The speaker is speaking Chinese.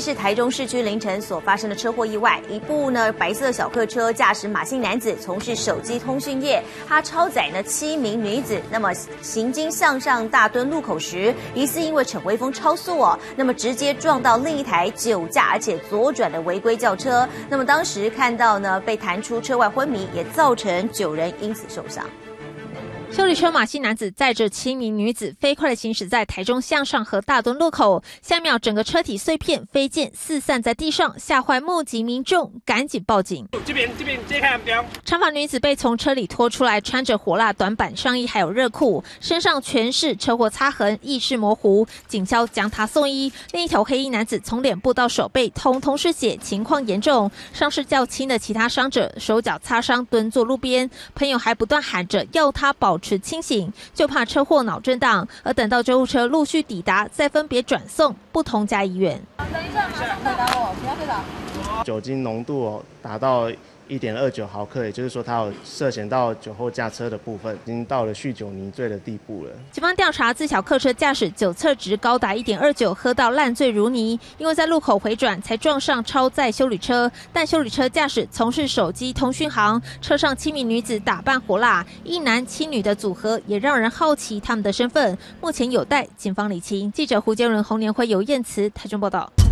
是台中市区凌晨所发生的车祸意外，一部白色小客车驾驶马姓男子从事手机通讯业，他超载7名女子，那么行经向上大墩路口时，疑似因为逞威风超速那么直接撞到另一台酒驾而且左转的违规轿车，那么当时看到被弹出车外昏迷，也造成9人因此受伤。 休旅车马姓男子载着7名女子飞快地行驶在台中向上和大墩路口，下一秒整个车体碎片飞溅四散在地上，吓坏目击民众，赶紧报警。 这边揭开标。 长发女子被从车里拖出来，穿着火辣短版上衣还有热裤，身上全是车祸擦痕，意识模糊，警消将她送医。另一头黑衣男子从脸部到手背通通是血，情况严重。伤势较轻的其他伤者手脚擦伤，蹲坐路边，朋友还不断喊着要他保持清醒，就怕车祸脑震荡。而等到救护车陆续抵达，再分别转送不同家医院。 等一下，马上回答我，不要回答。 酒精浓度达到1.29毫克，也就是说他有涉嫌到酒后驾车的部分，已经到了酗酒迷醉的地步了。 警方调查，自小客车驾驶酒测值高达1.29，喝到烂醉如泥，因为在路口回转才撞上超载休旅车。但休旅车驾驶从事手机通讯行，车上7名女子打扮火辣，1男7女的组合也让人好奇他们的身份，目前有待警方厘清。记者胡建伦、洪年辉、尤燕慈台中报道。